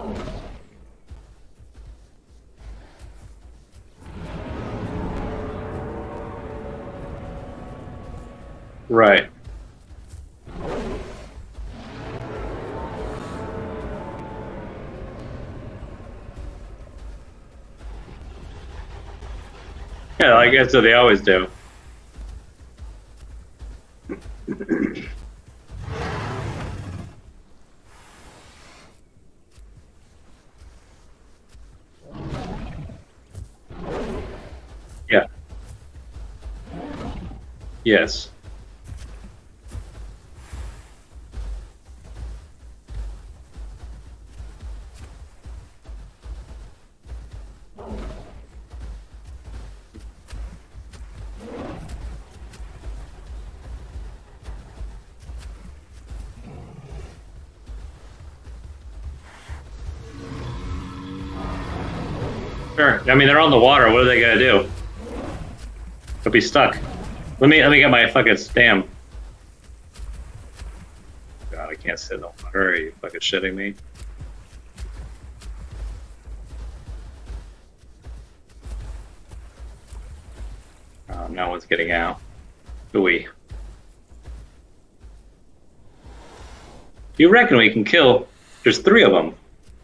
Right. Yeah, I guess so. They always do. Yeah. Yes. Sure. I mean, they're on the water. What are they gonna do? They'll be stuck. Let me get my fucking stam. God, I can't sit in the water. Are you fucking shitting me? No one's getting out. Ooey. You reckon we can kill? There's 3 of them.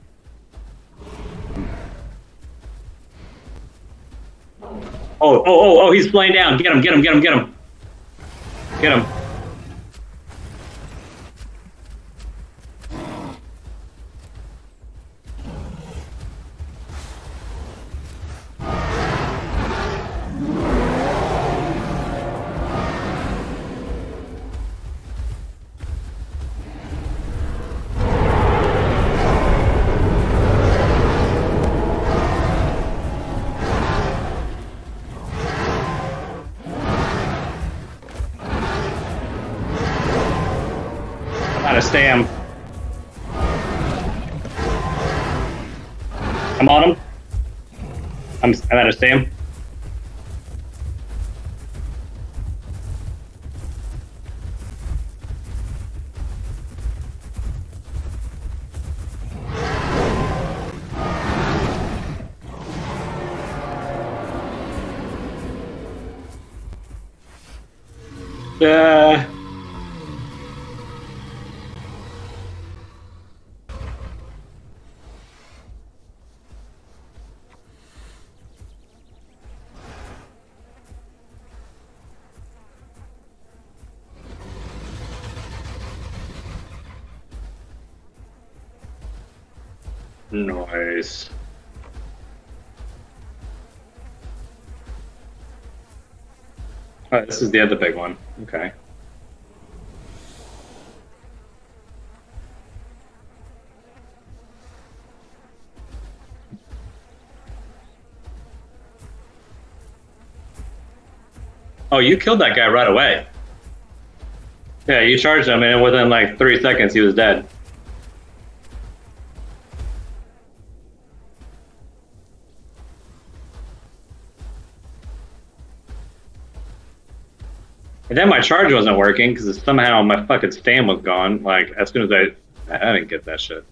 Oh, he's flying down. Get him. Get him. I'm out of stam. I'm on him. I'm out of stam. Uh, Nice. Oh, this is the other big one. Okay. Oh, you killed that guy right away. Yeah, you charged him, and within like 3 seconds, he was dead. And then my charge wasn't working because somehow my fucking stam was gone. Like as soon as I didn't get that shit.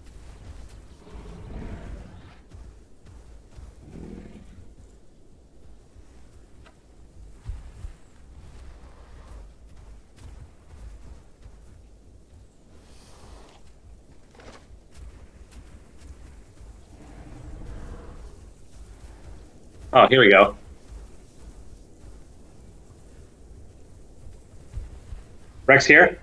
Oh, here we go. Rex here.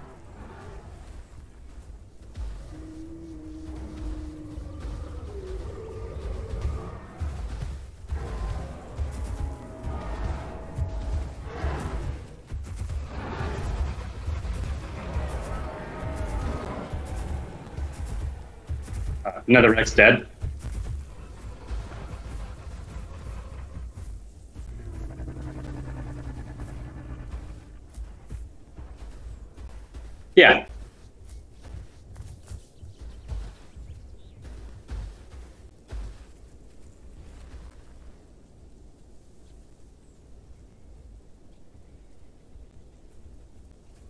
Another Rex dead. Yeah.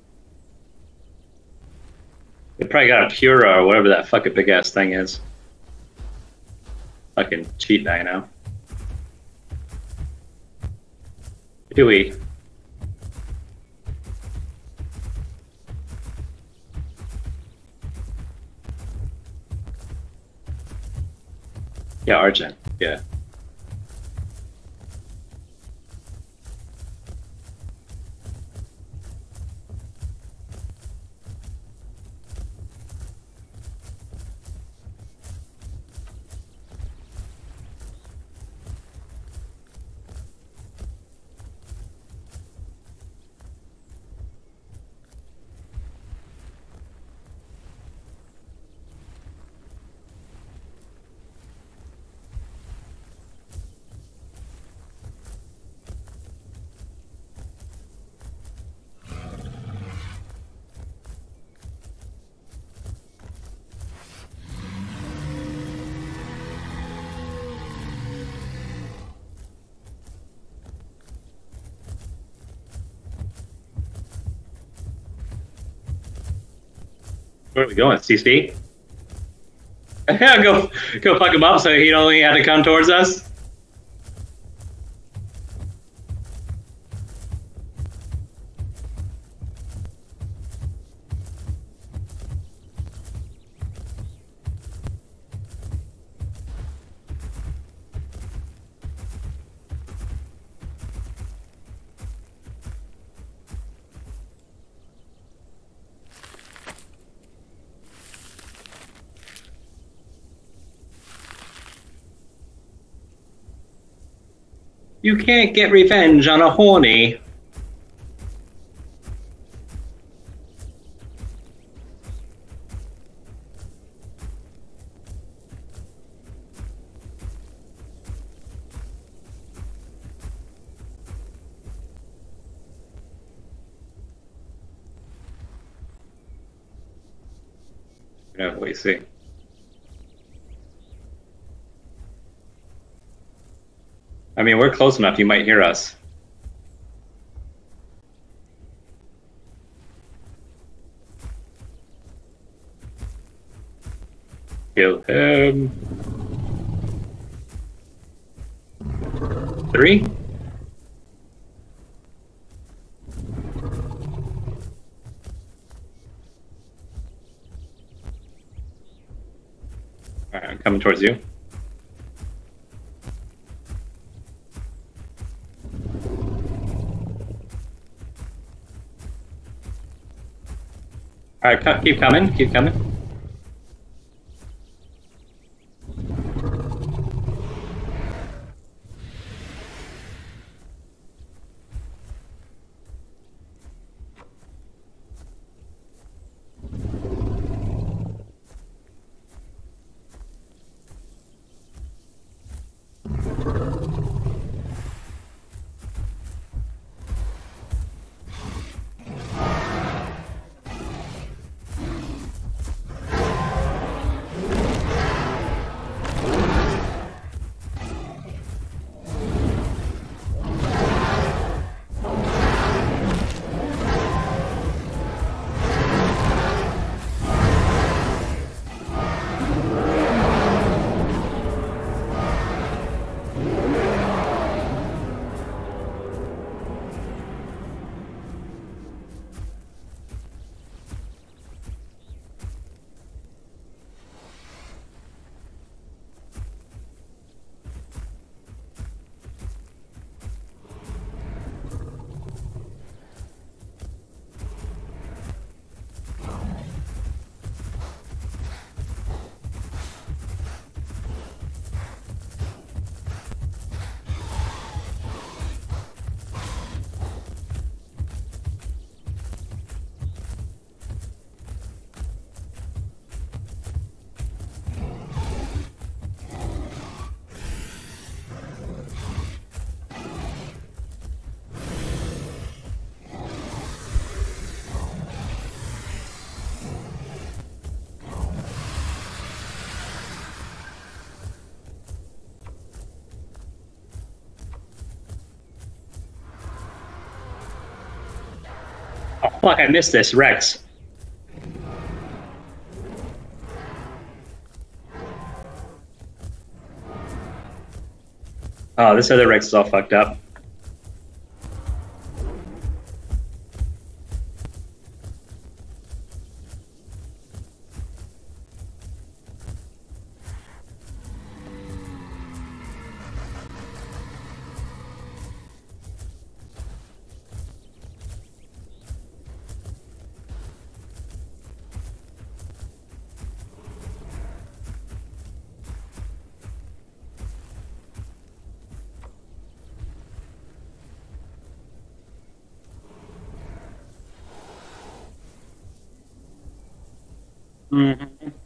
They probably got a Pura or whatever that fucking big ass thing is. Fucking cheat bag now. Do we? Yeah, Argent. Yeah. Where are we going? CC? Yeah, go fuck him up so he'd only have to come towards us. You can't get revenge on a horny. Yeah, we see. I mean, we're close enough, you might hear us. Kill him. 3? Alright, I'm coming towards you. Alright, keep coming, keep coming. Oh fuck, I missed this, Rex. Oh, this other Rex is all fucked up. Mm-hmm.